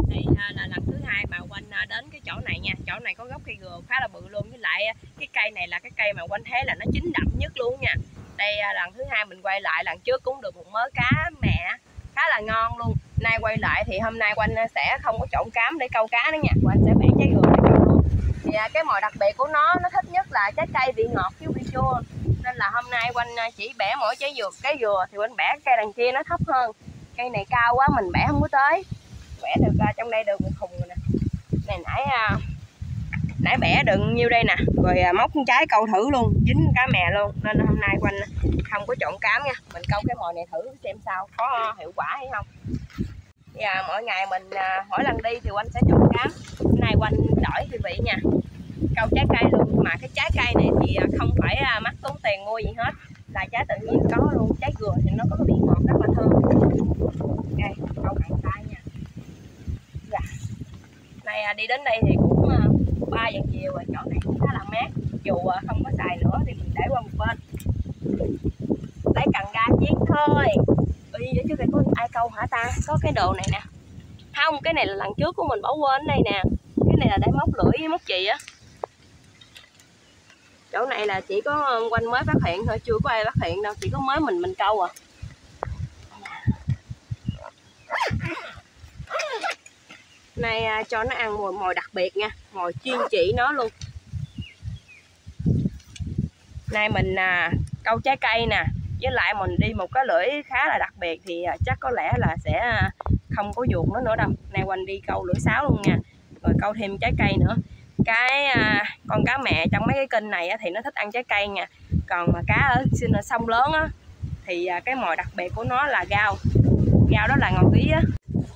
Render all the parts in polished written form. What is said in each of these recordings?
Đây là lần thứ hai mà Quanh đến cái chỗ này nha. Chỗ này có gốc cây dừa khá là bự luôn, với lại cái cây này là cái cây mà Quanh thấy là nó chín đậm nhất luôn nha. Đây lần thứ hai mình quay lại, lần trước cũng được một mớ cá mẹ khá là ngon luôn. Nay quay lại thì hôm nay Quanh sẽ không có trộn cám để câu cá nữa nha. Quanh sẽ bẻ trái dừa để câu luôn. Thì cái mồi đặc biệt của nó thích nhất là trái cây vị ngọt chứ vị chua. Nên là hôm nay Quanh chỉ bẻ mỗi trái dừa. Cái dừa thì Quanh bẻ cây đằng kia nó thấp hơn. Cây này cao quá mình bẻ không có tới. Bẻ được trong đây được một thùng rồi nè. Này nãy bẻ được nhiêu đây nè. Rồi móc trái câu thử luôn, dính cá mè luôn. Nên hôm nay Quanh không có trộn cám nha. Mình câu cái mồi này thử xem sao, có hiệu quả hay không. Thì mỗi ngày mình mỗi lần đi thì Quanh sẽ trộn cám. Hôm nay Quanh đổi thì vị nha, câu trái cây luôn. Mà cái trái cây này thì không phải mắc tốn tiền mua gì hết, là trái tự nhiên có luôn. Trái dừa thì nó có cái vị ngọt rất là thơm. Đây, câu cạn tay nha. Dạ. Này đi đến đây thì cũng 3 giờ chiều rồi, chỗ này cũng khá là mát. Dù không có xài nữa thì mình để qua một bên. Lấy cần ga chiếc thôi. Ui, chứ đây có ai câu hả ta? Có cái đồ này nè. Không, cái này là lần trước của mình bỏ quên đây nè. Cái này là để móc lưỡi với móc chì á. Chỗ này là chỉ có Quanh mới phát hiện thôi, chưa có ai phát hiện đâu, chỉ có mới mình câu à. Này cho nó ăn mồi đặc biệt nha, mồi chuyên chỉ nó luôn. Nay mình câu trái cây nè, với lại mình đi một cái lưỡi khá là đặc biệt thì chắc có lẽ là sẽ không có ruột nó nữa đâu. Nay Quanh đi câu lưỡi sáo luôn nha, rồi câu thêm trái cây nữa. Cái con cá mẹ trong mấy cái kênh này thì nó thích ăn trái cây nha. Còn mà cá ở sông lớn á thì cái mồi đặc biệt của nó là gao. Gao đó là ngò gí á.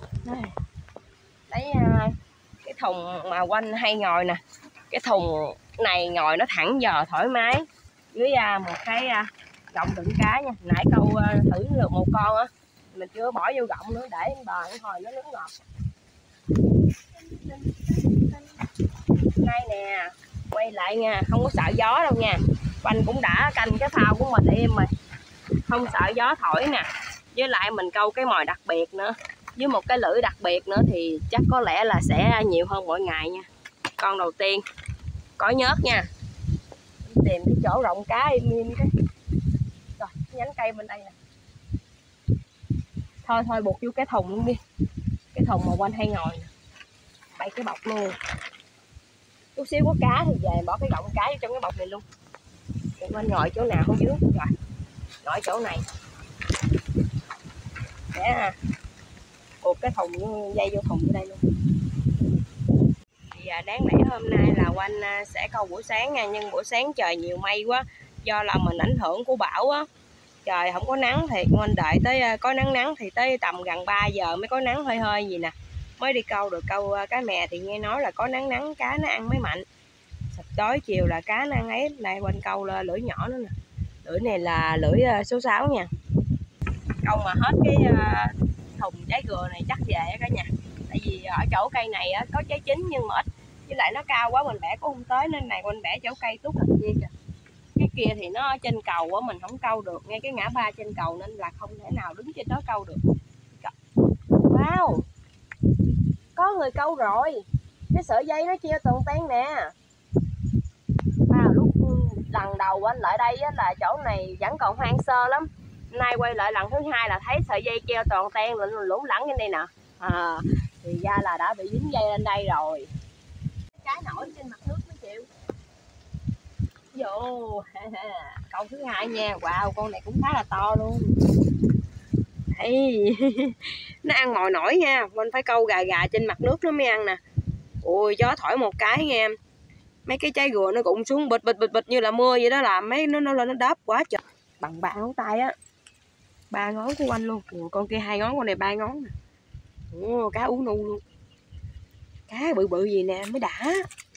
Lấy cái thùng mà Quanh hay ngồi nè. Cái thùng này ngồi nó thẳng giờ thoải mái. Dưới một cái gọng đựng cá nha. Nãy câu thử được một con á, mình chưa bỏ vô gọng nữa, để bờ hồi nó nước ngọt. Nay nè, quay lại nha, không có sợ gió đâu nha. Quanh cũng đã canh cái phao của mình im rồi, không sợ gió thổi nè. Với lại mình câu cái mồi đặc biệt nữa, với một cái lưỡi đặc biệt nữa thì chắc có lẽ là sẽ nhiều hơn mỗi ngày nha. Con đầu tiên có nhớt nha. Tìm cái chỗ rộng cá im cái. Rồi, nhánh cây bên đây nè. Thôi buộc vô cái thùng luôn đi. Cái thùng mà Quanh hay ngồi nè. Bày cái bọc luôn. Chút xíu có cá thì về bỏ cái gọng cá vô trong cái bọc này luôn. Quanh ngồi chỗ nào không dưới. Rồi, ngồi chỗ này. Để buộc cái thùng dây vô thùng ở đây luôn. Thì đáng lẽ hôm nay là Quanh sẽ câu buổi sáng nha, nhưng buổi sáng trời nhiều mây quá, do là mình ảnh hưởng của bão á, trời không có nắng thì Quanh đợi tới có nắng thì tới tầm gần 3 giờ mới có nắng hơi hơi gì nè, mới đi câu được. Câu cá mè thì nghe nói là có nắng cá nó ăn mới mạnh. Sập tối chiều là cá nó ăn ấy. Đây Quanh câu lưỡi nhỏ nữa nè. Lưỡi này là lưỡi số 6 nha. Câu mà hết cái thùng trái dừa này chắc về cả nhà. Tại vì ở chỗ cây này có trái chín nhưng mà ít, với lại nó cao quá mình bẻ cũng không tới, nên này Quanh bẻ chỗ cây tút đằng kia kìa. Cái kia thì nó trên cầu á, mình không câu được, ngay cái ngã ba trên cầu nên là không thể nào đứng trên đó câu được. Wow, có người câu rồi. Cái sợi dây nó chia toàn ten nè. Lúc lần đầu anh lại đây là chỗ này vẫn còn hoang sơ lắm. Nay quay lại lần thứ hai là thấy sợi dây treo toàn ten lủng lẳng trên đây nè. Thì ra là đã bị dính dây lên đây rồi. Cái nổi trên mặt nước mới chịu. Vô câu thứ hai nha. Wow, con này cũng khá là to luôn. Hey. Nó ăn mồi nổi nha. Mình phải câu gà trên mặt nước nó mới ăn nè. Ui, gió thổi một cái nha em. Mấy cái trái dừa nó cũng xuống bịch như là mưa vậy đó, làm mấy nó lên nó đớp quá trời. Bằng 3 ngón tay á. 3 ngón của Quanh luôn. Con kia 2 ngón, con này 3 ngón nè. Cá ú nu luôn. Cá bự gì nè mới đã.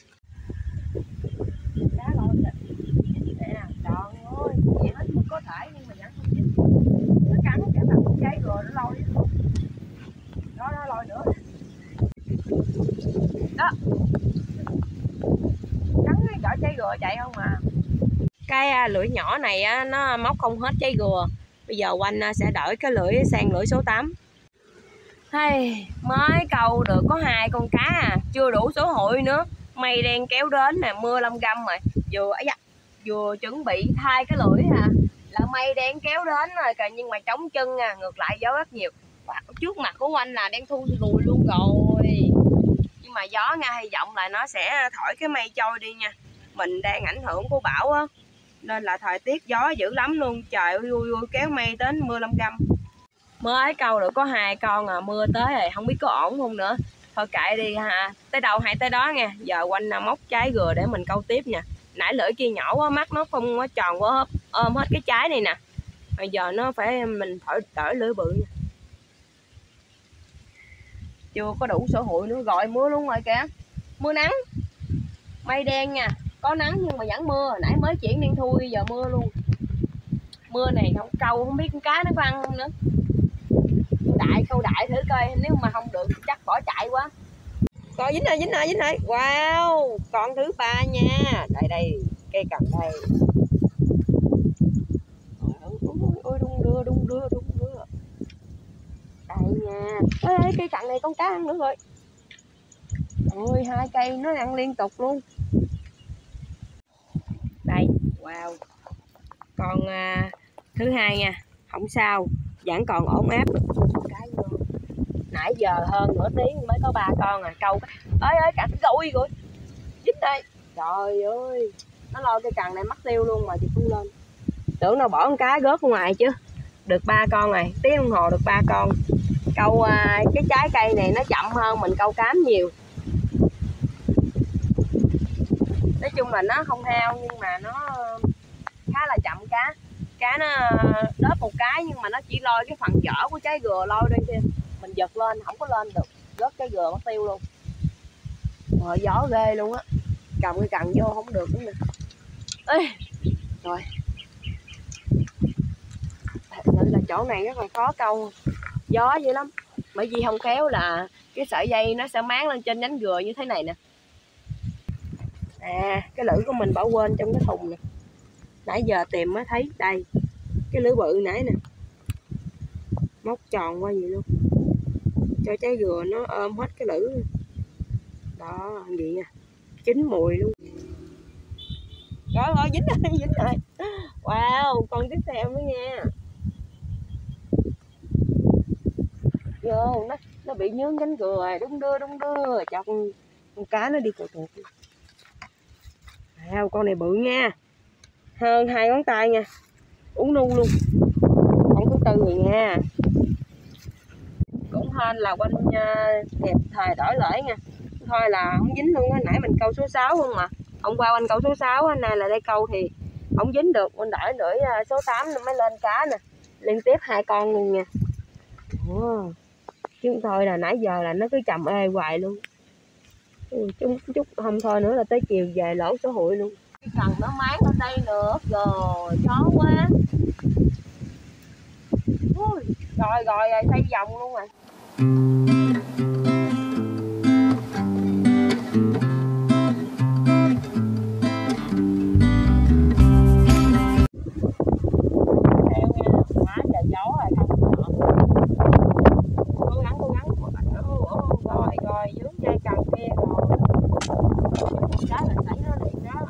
Cá lôi nè. Nè, trời ơi, vậy hết mức có thể nhưng mà vẫn không dính. Nó cắn cả mặt trái dừa nó lôi. Đó, nó lôi nữa. Đó. Cắn cái cỡ trái dừa chạy không à. Cái lưỡi nhỏ này á, nó móc không hết trái dừa. Bây giờ Quanh sẽ đổi cái lưỡi sang lưỡi số 8. Hay mới câu được có 2 con cá à, chưa đủ số hội nữa. Mây đen kéo đến nè, mưa lâm găm rồi. Vừa chuẩn bị thay cái lưỡi à là mây đen kéo đến rồi kìa, nhưng mà trống chân à, ngược lại gió rất nhiều. Trước mặt của anh là đang thu lùi luôn rồi. Nhưng mà gió nha, hy vọng là nó sẽ thổi cái mây trôi đi nha. Mình đang ảnh hưởng của bão á, nên là thời tiết gió dữ lắm luôn. Trời ơi kéo mây đến mưa lâm găm. Mới câu được có 2 con à, mưa tới rồi không biết có ổn không nữa. Thôi kệ đi ha, tới đâu hay tới đó nha. Giờ quanh móc trái gừa để mình câu tiếp nha. Nãy lưỡi kia nhỏ quá, mắt nó không có tròn quá, ôm hết cái trái này nè. Bây giờ nó phải mình phải đợi lưỡi bự nha. Chưa có đủ sở hội nữa, gọi mưa luôn rồi kìa. Mưa nắng, mây đen nha, có nắng nhưng mà vẫn mưa. Nãy mới chuyển đen thui, giờ mưa luôn. Mưa này không câu không biết con cá nó có ăn không nữa. Câu đại thử coi, nếu mà không được chắc bỏ chạy quá. Coi dính rồi. Wow, con thứ 3 nha. Đây cây cần đây. Ôi đung đưa. Đây nha. Ê, cây cần này con cá ăn nữa rồi. Ôi 2 cây nó ăn liên tục luôn. Đây, wow. Con thứ 2 nha. Không sao, vẫn còn ổn áp được cái luôn. Nãy giờ hơn nửa tiếng mới có 3 con à, câu ơi cả rồi dính đây. Trời ơi, nó lôi cái cần này mất tiêu luôn mà chị cũng lên. Tưởng nó bỏ con cá rớt ngoài chứ. Được 3 con rồi, tiếng đồng hồ được 3 con. Câu cái trái cây này nó chậm hơn mình câu cám nhiều. Nói chung là nó không heo nhưng mà nó khá là chậm cá. Cá nó đớp một cái nhưng mà nó chỉ lôi cái phần vỏ của trái dừa lôi đi kia. Mình giật lên không có lên được, rớt trái dừa mất tiêu luôn. Rồi gió ghê luôn á, cầm cái cần vô không được nữa nè. Ê, rồi thật là chỗ này rất là khó câu, gió dữ lắm. Bởi vì không khéo là cái sợi dây nó sẽ máng lên trên nhánh dừa như thế này nè. À, cái lưỡi của mình bỏ quên trong cái thùng nè. Nãy giờ tìm mới thấy đây. Cái lưỡi bự nãy nè. Móc tròn qua vậy luôn. Cho trái dừa nó ôm hết cái lưỡi. Đó, vậy nha. Chín mùi luôn. Rồi, dính rồi. Wow, con tiếp theo nữa nha. Vô, nó bị nhướng cánh dừa rồi, đung đưa. Chọc con cá nó đi tuột. Wow, con này bự nha. Hơn 2 ngón tay nha. Uống nu luôn. Con thứ 4 rồi nha. Cũng hên là quanh kịp thời đổi lưỡi nha. Thôi là không dính luôn á. Nãy mình câu số 6 không mà. Hôm qua quanh câu số 6, nay là đây câu thì không dính được. Mình đổi lưỡi số 8 mới lên cá nè. Liên tiếp 2 con luôn nha. Chứ thôi là nãy giờ là nó cứ chầm ê hoài luôn. Chút không thôi nữa là tới chiều về lỗ số hội luôn. Cái cần nó máng ở đây nữa rồi, chó quá. Rồi xây vòng luôn rồi. Theo nha, quá trời gió rồi không cố gắng. Rồi dưới dây cần kia rồi. Cái là xảy nó liền đó.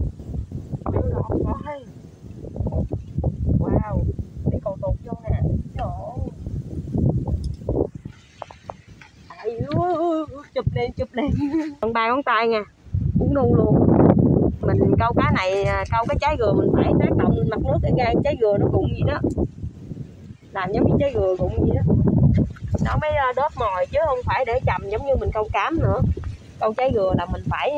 Wow, đi cầu tụt vô nè. Trời ơi. Chụp lên. Còn 3 ngón tay nha. Uống nu luôn. Mình câu cá này, câu cái trái dừa mình phải tác động mặt nước cái gan trái dừa nó rụng gì đó. Làm giống như trái dừa rụng gì đó. Nó mới đớp mồi chứ không phải để chầm giống như mình câu cám nữa. Câu trái dừa là mình phải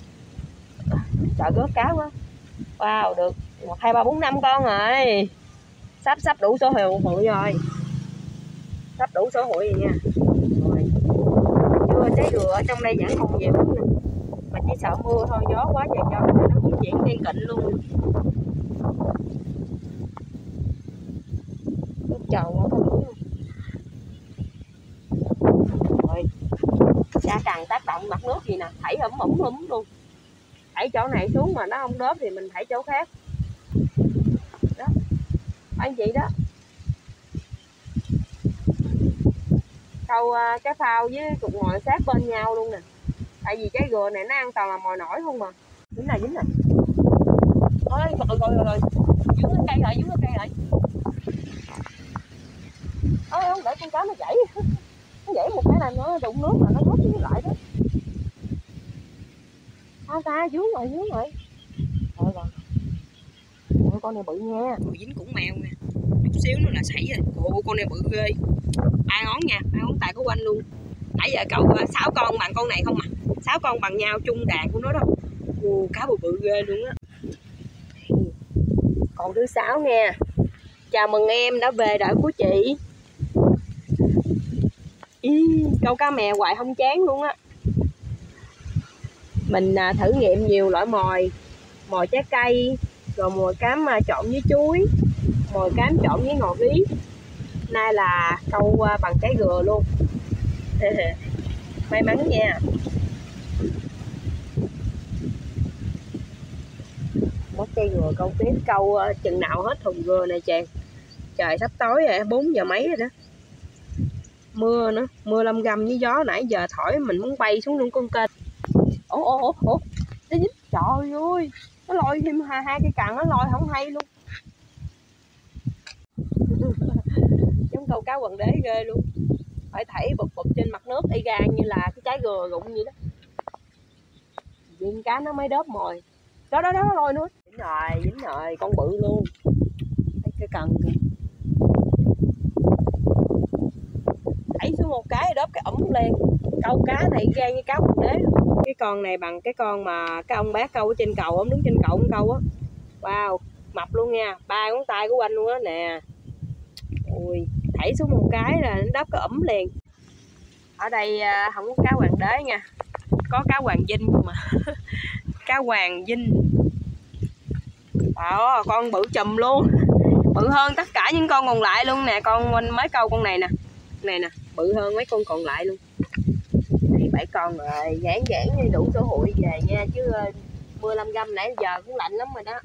sợ rớt cá quá. Wow, được 1, 2, 3, 4, 5 con rồi. Sắp đủ số hội rồi. Sắp đủ số hội rồi nha. Rồi. Chưa trái dừa ở trong đây vẫn còn nhiều lắm nè. Mà chỉ sợ mưa thôi, gió quá trời gió nó cũng chuyển đen kịnh luôn. Nước tròn quá có lưỡi luôn. Rồi. Cha cần tác động mặt nước gì nè, thảy ẩm luôn. Thảy chỗ này xuống mà nó không đớp thì mình thảy chỗ khác. Đó. Phải vậy đó. câu cái phao với cục ngòi sát bên nhau luôn nè. Tại vì cái gừa này nó ăn toàn là mồi nổi không mà. Dính này. Ôi rồi. Dướng cái cây lại. Ôi không để con cá nó chảy. Nó nhảy một cái là nó đụng nước là nó rớt xuống lại đó. Sao ta dướng rồi. Rồi. Ôi, con này bự nha. Ôi, dính cũng mèo nè. Chút xíu nữa là sảy rồi. Ồ, con này bự ghê. 3 ngón nha, 3 ngón tay của quanh luôn. Nãy giờ cậu 6 con bằng con này không à. 6 con bằng nhau chung đàn của nó đó. Ồ, cá bự ghê luôn á. Con thứ 6 nha. Chào mừng em đã về đợi của chị. Câu cá mè hoài không chán luôn á. Mình thử nghiệm nhiều loại mồi trái cây, rồi mồi cám trộn với chuối, mồi cám trộn với ngò rí. Nay là câu bằng cái gừa luôn. May mắn nha. Mất cây gừa câu tiếp, câu chừng nào hết thùng gừa này chàng. Trời sắp tối rồi, 4 giờ mấy rồi đó. Mưa nữa, mưa lâm gầm với gió nãy giờ thổi mình muốn bay xuống luôn con kênh. Ủa, nó dính, trời ơi, nó lôi thêm hai cái cần nó lôi không hay luôn. Giống câu cá quần đế ghê luôn. Phải thảy bụp trên mặt nước y gan như là cái trái gừa rụng vậy đó. Viên cá nó mới đớp mồi. Đó nó lôi nữa. Dính rồi, con bự luôn. Cái cần kìa. Đẩy xuống một cái đớp cái ổng lên. Câu cá này gan như cá quần đế. Cái con này bằng cái con mà cái ông bác câu ở trên cầu, ông đứng trên cầu ông câu á. Wow, mập luôn nha, 3 ngón tay của anh luôn á nè. Ui, thảy xuống một cái là nó đớp cái ẩm liền. Ở đây không có cá hoàng đế nha, có cá hoàng vinh mà. Cá hoàng vinh. Đó, con bự chùm luôn, bự hơn tất cả những con còn lại luôn nè. Con mới câu con này nè, bự hơn mấy con còn lại luôn. 7 con rồi, giãn như đủ số hụi về nha, chứ mưa lâm găm nãy giờ cũng lạnh lắm rồi đó.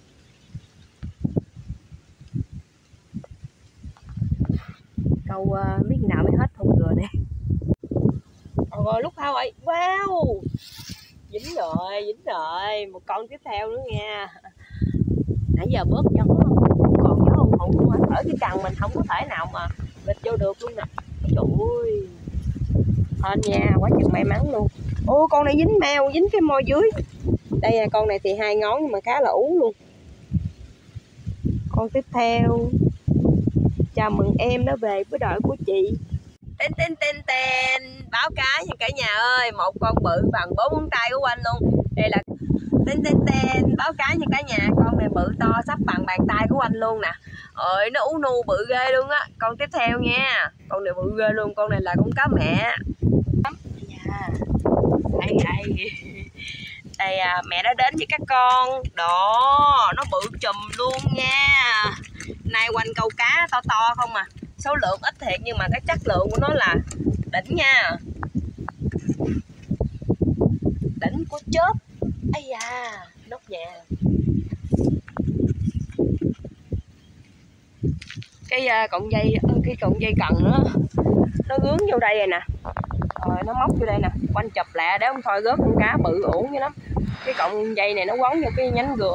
Câu biết nào mới hết thùng gừa nè. Rồi lúc phao rồi, wow, dính rồi, một con tiếp theo nữa nha. Nãy giờ bớt gió, còn gió hùng hụ luôn, ở cái cần mình không có thể nào mà vịt vô được luôn nè. Trời ơi, hên nha, quá chừng may mắn luôn. Ô, con này dính mèo, dính cái môi dưới. Đây là con này thì 2 ngón nhưng mà khá là ú luôn. Con tiếp theo. Chào mừng em đã về với đội của chị. Tên báo cá nha cả nhà ơi, một con bự bằng 4 ngón tay của anh luôn. Đây là tên báo cá nha cả nhà, con này bự to sắp bằng bàn tay của anh luôn nè. Ơi nó ú nu bự ghê luôn á. Con tiếp theo nha, con này bự ghê luôn, con này là con cá mẹ. Đây mẹ đã đến với các con đó, nó bự chùm luôn nha. Nay quanh câu cá to không à, số lượng ít thiệt nhưng mà cái chất lượng của nó là đỉnh nha, đỉnh của chớp. Ây da, nốt nhà. Cái cọng dây cần nữa, nó gướng vô đây rồi nè, rồi nó móc vô đây nè, quanh chụp lẹ để không thôi rớt con cá bự ổn dữ lắm. Cái cọng dây này nó quấn vô cái nhánh gừa,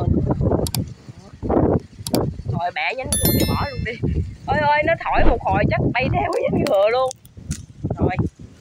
rồi bẻ nhánh gừa để bỏ luôn đi. Ôi nó thổi một hồi chắc bay theo cái nhánh gừa luôn. Rồi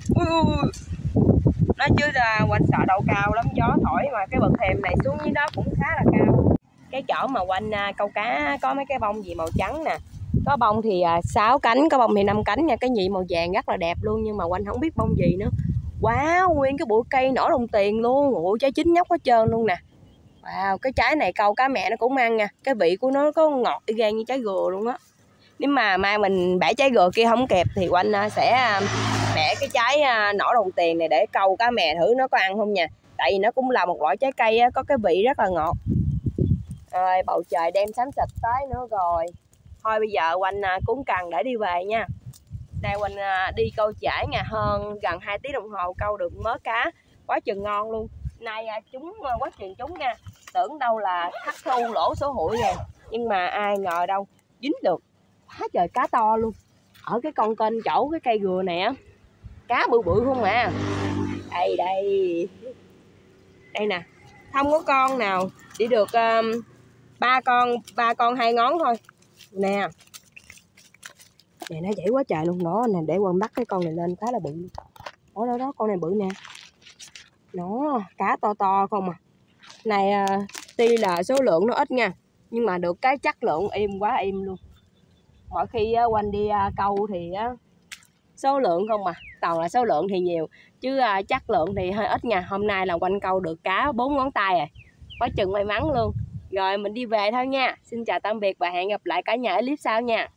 nó chứ là quanh sợ đầu cao lắm, gió thổi mà cái bậc thềm này xuống dưới đó cũng khá là cao. Cái chỗ mà quanh câu cá có mấy cái bông gì màu trắng nè, có bông thì 6 cánh, có bông thì 5 cánh nha. Cái nhị màu vàng rất là đẹp luôn nhưng mà quanh không biết bông gì nữa. Wow, nguyên cái bụi cây nổi đồng tiền luôn. Ủa, trái chín nhóc hết trơn luôn nè. Wow, cái trái này câu cá mẹ nó cũng ăn nha. Cái vị của nó có ngọt y gan như trái gừa luôn á. Nếu mà mai mình bẻ trái gừa kia không kịp thì quanh sẽ bẻ cái trái nỏ đồng tiền này để câu cá mẹ thử nó có ăn không nha. Tại vì nó cũng là một loại trái cây có cái vị rất là ngọt. Rồi bầu trời đem xám xịt tới nữa rồi. Thôi bây giờ quanh cuốn cần để đi về nha. Đây quanh đi câu trễ nha, hơn gần 2 tiếng đồng hồ câu được mớ cá quá chừng ngon luôn. Nay chúng quá chừng chúng nha. Tưởng đâu là thất thu lỗ số hụi rồi, nhưng mà ai ngờ đâu dính được quá trời cá to luôn. Ở cái con kênh chỗ cái cây gừa này á, cá bự bự không à. Đây đây nè, không có con nào, chỉ được 3 con 2 ngón thôi nè. Nè nó dễ quá trời luôn. Nó nè, để Quân bắt cái con này lên khá là bự. Đó con này bự nè. Nó cá to không à. Này tuy là số lượng nó ít nha, nhưng mà được cái chất lượng quá im luôn. Mỗi khi Quanh đi câu thì số lượng không à, toàn là số lượng thì nhiều chứ chất lượng thì hơi ít nha. Hôm nay là Quanh câu được cá 4 ngón tay rồi, quá chừng may mắn luôn. Rồi mình đi về thôi nha. Xin chào tạm biệt và hẹn gặp lại cả nhà ở clip sau nha.